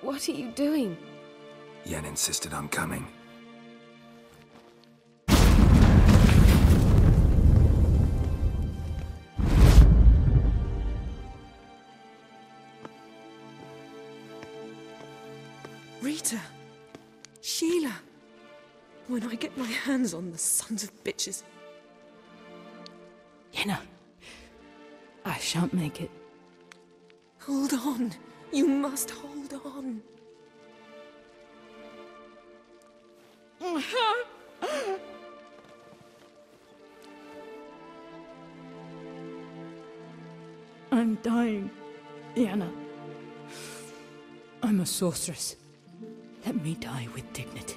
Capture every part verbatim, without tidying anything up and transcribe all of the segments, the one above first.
What are you doing? Yen insisted on coming. Rita! Sheila! When I get my hands on the sons of bitches... Yenna, I shan't make it. Hold on. You must hold on. I'm dying, Yenna. I'm a sorceress. Let me die with dignity.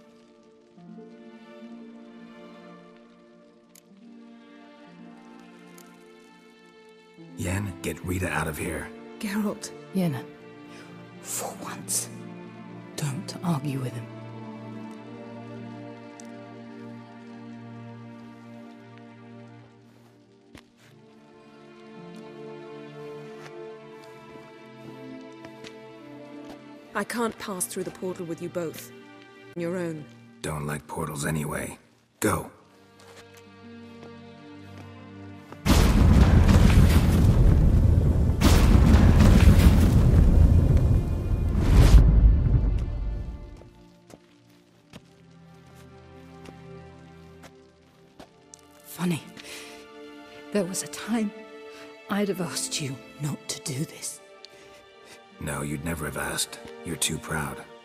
Yen, get Rita out of here. Geralt. Yenna, for once, don't argue with him. I can't pass through the portal with you both. On your own. Don't like portals anyway. Go. Funny. There was a time I'd have asked you not to do this. No, you'd never have asked. You're too proud.